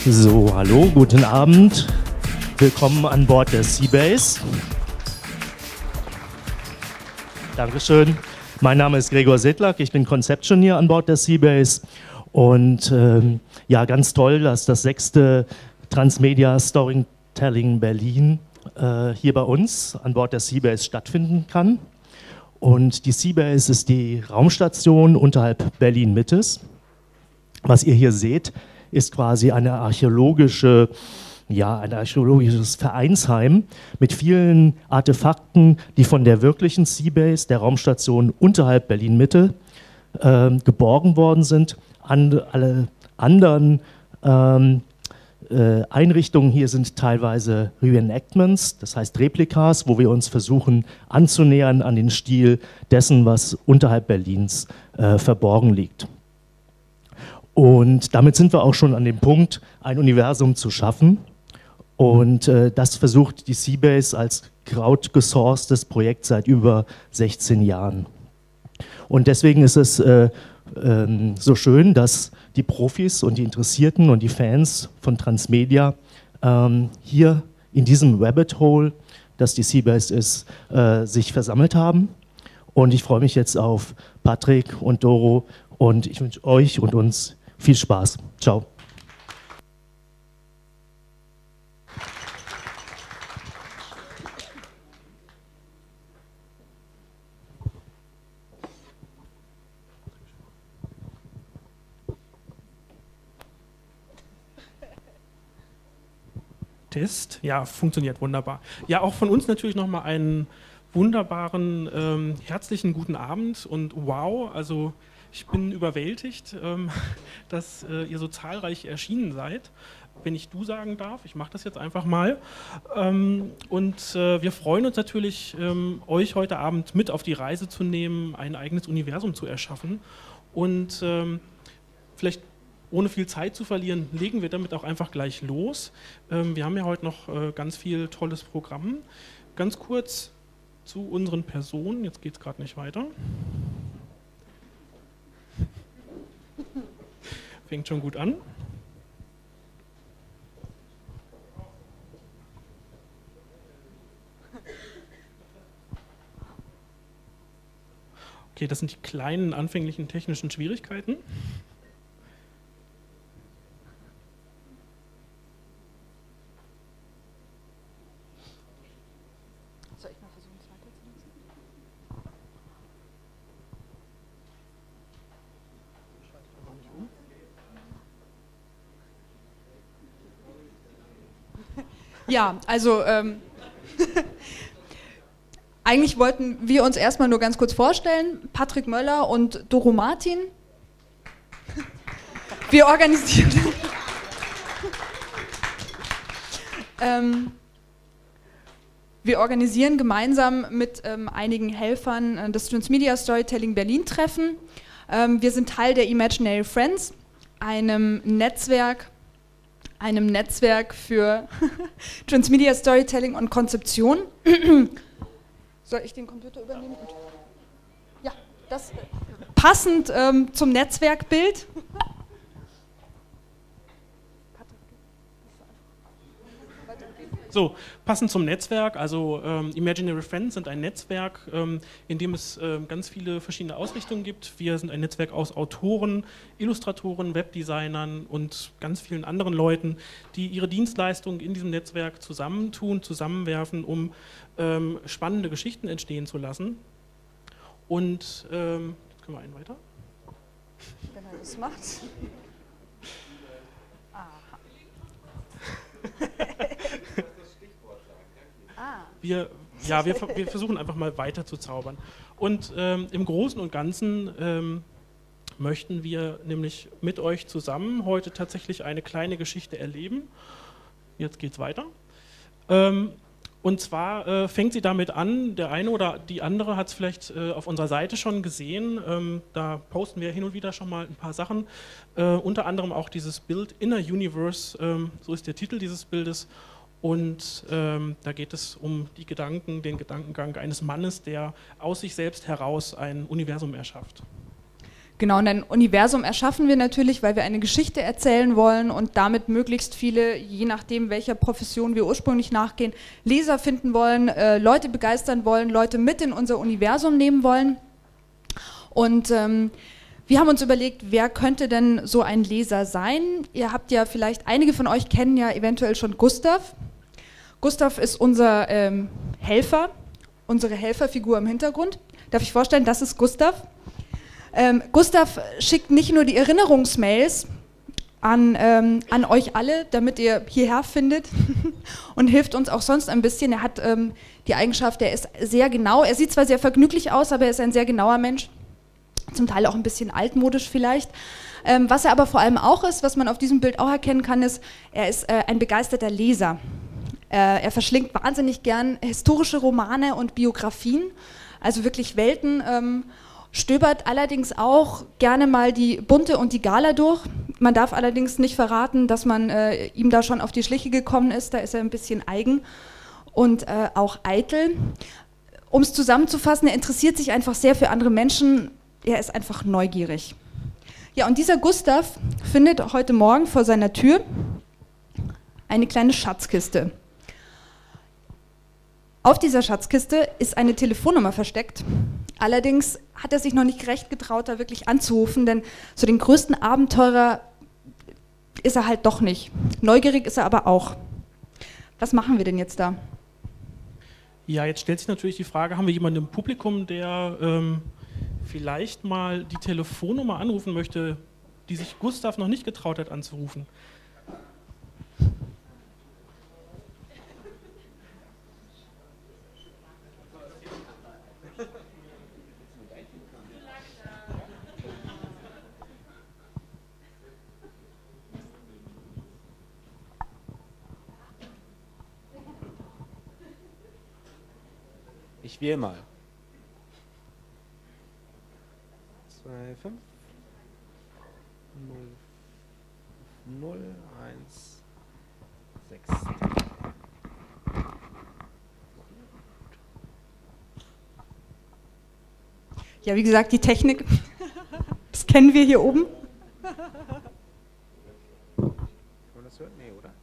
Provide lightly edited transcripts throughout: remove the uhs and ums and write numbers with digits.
So, hallo, guten Abend. Willkommen an Bord der Seabase. Dankeschön. Mein Name ist Gregor Sedlak, ich bin Conceptioner an Bord der Seabase. Und ja, ganz toll, dass das 6. Transmedia Storytelling Berlin hier bei uns an Bord der Seabase stattfinden kann. Und die Seabase ist die Raumstation unterhalb Berlin-Mittes. Was ihr hier seht, ist quasi ein archäologisches Vereinsheim mit vielen Artefakten, die von der wirklichen Seabase, der Raumstation unterhalb Berlin-Mitte, geborgen worden sind. Alle anderen Einrichtungen hier sind teilweise Reenactments, das heißt Replikas, wo wir uns versuchen anzunähern an den Stil dessen, was unterhalb Berlins verborgen liegt. Und damit sind wir auch schon an dem Punkt, ein Universum zu schaffen. Und das versucht die Seabase als crowdgesourcetes Projekt seit über 16 Jahren. Und deswegen ist es so schön, dass die Profis und die Interessierten und die Fans von Transmedia hier in diesem Rabbit Hole, das die Seabase ist, sich versammelt haben. Und ich freue mich jetzt auf Patrick und Doro und ich wünsche euch und uns viel Spaß. Ciao. Test. Ja, funktioniert wunderbar. Ja, auch von uns natürlich nochmal einen wunderbaren, herzlichen guten Abend und wow, also ich bin überwältigt, dass ihr so zahlreich erschienen seid, wenn ich du sagen darf. Ich mache das jetzt einfach mal. Wir freuen uns natürlich, euch heute Abend mit auf die Reise zu nehmen, ein eigenes Universum zu erschaffen. Und vielleicht ohne viel Zeit zu verlieren, legen wir damit auch einfach gleich los. Wir haben ja heute noch ganz viel tolles Programm. Ganz kurz zu unseren Personen. Jetzt geht es gerade nicht weiter. Fängt schon gut an. Okay, das sind die kleinen anfänglichen technischen Schwierigkeiten. Soll ich mal versuchen, es weiterzunutzen? Ja, also eigentlich wollten wir uns erstmal nur ganz kurz vorstellen, Patrick Möller und Doro Martin. Wir organisieren wir organisieren gemeinsam mit einigen Helfern das Transmedia Storytelling Berlin Treffen. Wir sind Teil der Imaginary Friends, einem Netzwerk für Transmedia Storytelling und Konzeption. Soll ich den Computer übernehmen? Ja, das passend zum Netzwerkbild. So, passend zum Netzwerk, also Imaginary Friends sind ein Netzwerk, in dem es ganz viele verschiedene Ausrichtungen gibt. Wir sind ein Netzwerk aus Autoren, Illustratoren, Webdesignern und ganz vielen anderen Leuten, die ihre Dienstleistungen in diesem Netzwerk zusammentun, zusammenwerfen, um spannende Geschichten entstehen zu lassen. Und jetzt können wir einen weiter. Wenn er das macht. Wir versuchen einfach mal weiter zu zaubern. Und im Großen und Ganzen möchten wir nämlich mit euch zusammen heute tatsächlich eine kleine Geschichte erleben. Jetzt geht's weiter. Und zwar fängt sie damit an, der eine oder die andere hat es vielleicht auf unserer Seite schon gesehen, da posten wir hin und wieder schon mal ein paar Sachen, unter anderem auch dieses Bild Inner Universe, so ist der Titel dieses Bildes. Und da geht es um den Gedankengang eines Mannes, der aus sich selbst heraus ein Universum erschafft. Genau, und ein Universum erschaffen wir natürlich, weil wir eine Geschichte erzählen wollen und damit möglichst viele, je nachdem, welcher Profession wir ursprünglich nachgehen, Leser finden wollen, Leute begeistern wollen, Leute mit in unser Universum nehmen wollen. Und wir haben uns überlegt, wer könnte denn so ein Leser sein? Ihr habt ja vielleicht, einige von euch kennen ja eventuell schon Gustav. Gustav ist unser Helfer, unsere Helferfigur im Hintergrund. Darf ich vorstellen, das ist Gustav. Gustav schickt nicht nur die Erinnerungsmails an euch alle, damit ihr hierher findet und hilft uns auch sonst ein bisschen. Er hat die Eigenschaft, er ist sehr genau. Er sieht zwar sehr vergnüglich aus, aber er ist ein sehr genauer Mensch. Zum Teil auch ein bisschen altmodisch vielleicht. Was er aber vor allem auch ist, was man auf diesem Bild auch erkennen kann, ist, er ist ein begeisterter Leser. Er verschlingt wahnsinnig gern historische Romane und Biografien, also wirklich Welten, stöbert allerdings auch gerne mal die Bunte und die Gala durch. Man darf allerdings nicht verraten, dass man ihm da schon auf die Schliche gekommen ist, da ist er ein bisschen eigen und auch eitel. Um es zusammenzufassen, er interessiert sich einfach sehr für andere Menschen, er ist einfach neugierig. Ja, und dieser Gustav findet heute Morgen vor seiner Tür eine kleine Schatzkiste. Auf dieser Schatzkiste ist eine Telefonnummer versteckt. Allerdings hat er sich noch nicht recht getraut, da wirklich anzurufen, denn zu den größten Abenteurer ist er halt doch nicht. Neugierig ist er aber auch. Was machen wir denn jetzt da? Ja, jetzt stellt sich natürlich die Frage, haben wir jemanden im Publikum, der vielleicht mal die Telefonnummer anrufen möchte, die sich Gustav noch nicht getraut hat anzurufen? Ich wähle mal. 2, 5, 0, 0, 1, 6. Ja, wie gesagt, die Technik, das kennen wir hier oben. Kann man das hören? Nee, oder?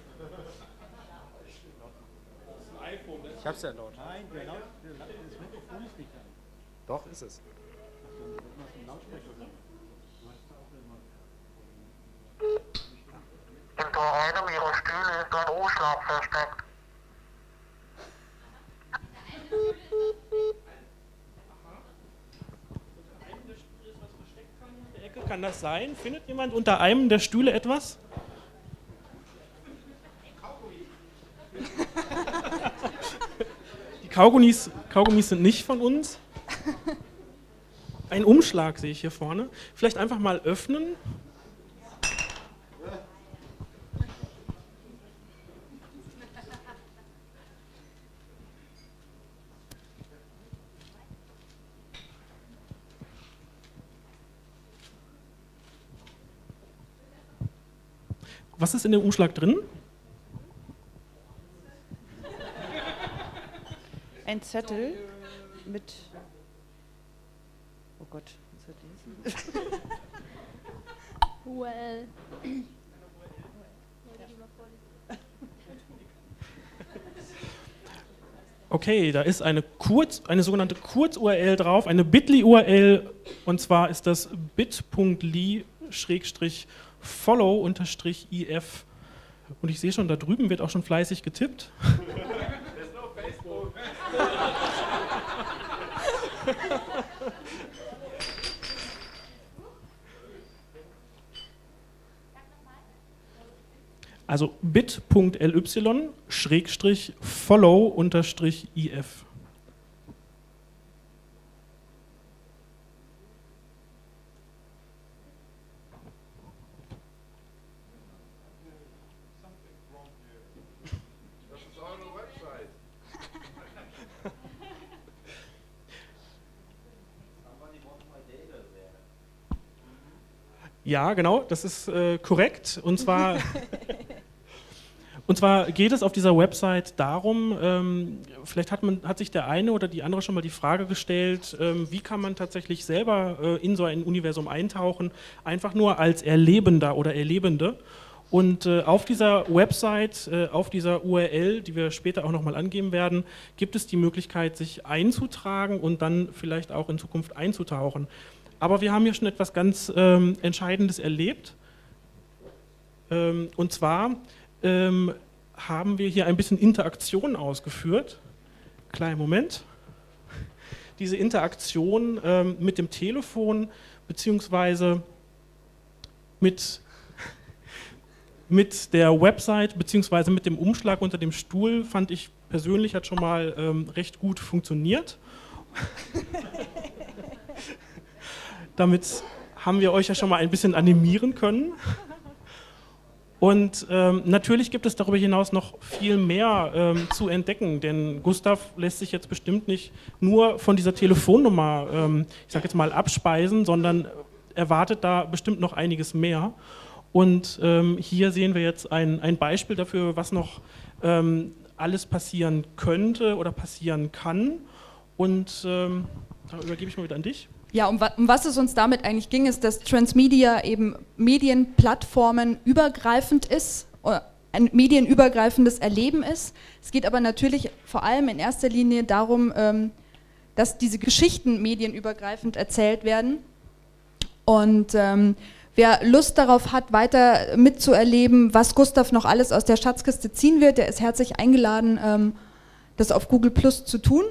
Ich hab's ja laut. Nein, das Mikrofon ist nicht an. Doch, ist es. Hinter einem ihrer Stühle ist ein Umschlag versteckt. Kann das sein? Findet jemand unter einem der Stühle etwas? Die Kaugummis sind nicht von uns. Ein Umschlag sehe ich hier vorne. Vielleicht einfach mal öffnen. Was ist in dem Umschlag drin? Ein Zettel mit... Oh Gott, was hat der? Well. Okay, da ist eine sogenannte Kurz-URL drauf, eine Bitly-URL, und zwar ist das bit.ly/follow_if. Und ich sehe schon, da drüben wird auch schon fleißig getippt. Das ist nur Facebook. Also bit.ly/follow_if. Ja, genau, das ist korrekt. Und zwar Und zwar geht es auf dieser Website darum, vielleicht hat sich der eine oder die andere schon mal die Frage gestellt, wie kann man tatsächlich selber in so ein Universum eintauchen, einfach nur als Erlebender oder Erlebende. Und auf dieser Website, auf dieser URL, die wir später auch nochmal angeben werden, gibt es die Möglichkeit, sich einzutragen und dann vielleicht auch in Zukunft einzutauchen. Aber wir haben hier schon etwas ganz Entscheidendes erlebt. Und zwar haben wir hier ein bisschen Interaktion ausgeführt. Kleinen Moment. Diese Interaktion mit dem Telefon beziehungsweise mit der Website beziehungsweise mit dem Umschlag unter dem Stuhl fand ich persönlich hat schon mal recht gut funktioniert. Damit haben wir euch ja schon mal ein bisschen animieren können. Und natürlich gibt es darüber hinaus noch viel mehr zu entdecken, denn Gustav lässt sich jetzt bestimmt nicht nur von dieser Telefonnummer, ich sage jetzt mal, abspeisen, sondern erwartet da bestimmt noch einiges mehr. Und hier sehen wir jetzt ein Beispiel dafür, was noch alles passieren könnte oder passieren kann. Und da übergebe ich mal wieder an dich. Ja, um was es uns damit eigentlich ging, ist, dass Transmedia eben medienplattformen übergreifend ist, oder ein medienübergreifendes Erleben ist. Es geht aber natürlich vor allem in erster Linie darum, dass diese Geschichten medienübergreifend erzählt werden. Und wer Lust darauf hat, weiter mitzuerleben, was Gustav noch alles aus der Schatzkiste ziehen wird, der ist herzlich eingeladen, das auf Google Plus zu tun.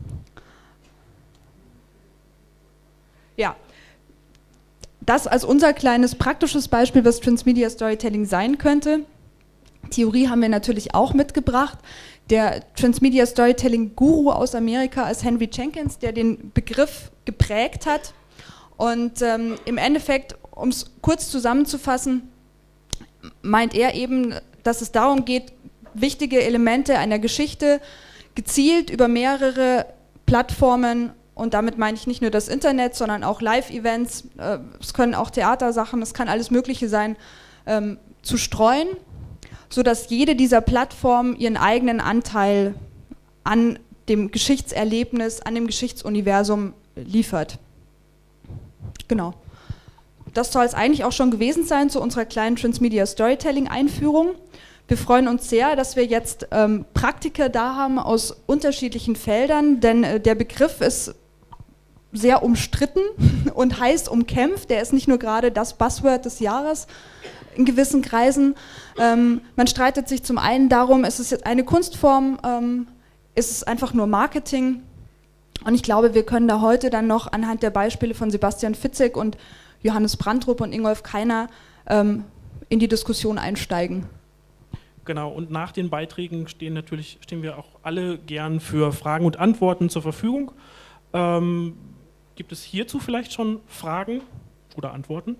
Ja, das als unser kleines praktisches Beispiel, was Transmedia Storytelling sein könnte. Theorie haben wir natürlich auch mitgebracht. Der Transmedia Storytelling Guru aus Amerika ist Henry Jenkins, der den Begriff geprägt hat. Und im Endeffekt, um es kurz zusammenzufassen, meint er eben, dass es darum geht, wichtige Elemente einer Geschichte gezielt über mehrere Plattformen, und damit meine ich nicht nur das Internet, sondern auch Live-Events, es können auch Theatersachen, es kann alles Mögliche sein, zu streuen, sodass jede dieser Plattformen ihren eigenen Anteil an dem Geschichtserlebnis, an dem Geschichtsuniversum liefert. Genau. Das soll es eigentlich auch schon gewesen sein zu unserer kleinen Transmedia Storytelling-Einführung. Wir freuen uns sehr, dass wir jetzt Praktiker da haben aus unterschiedlichen Feldern, denn der Begriff ist sehr umstritten und heiß umkämpft. Der ist nicht nur gerade das Buzzword des Jahres in gewissen Kreisen. Man streitet sich zum einen darum, ist es jetzt eine Kunstform, ist es einfach nur Marketing? Und ich glaube, wir können da heute dann noch anhand der Beispiele von Sebastian Fitzek und Johannes Brandrup und Ingolf Keiner in die Diskussion einsteigen. Genau, und nach den Beiträgen stehen wir auch alle gern für Fragen und Antworten zur Verfügung. Gibt es hierzu vielleicht schon Fragen oder Antworten?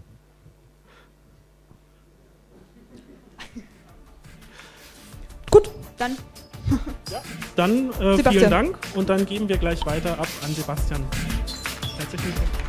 Gut, dann. Ja, dann vielen Dank und dann geben wir gleich weiter ab an Sebastian. Herzlichen Dank.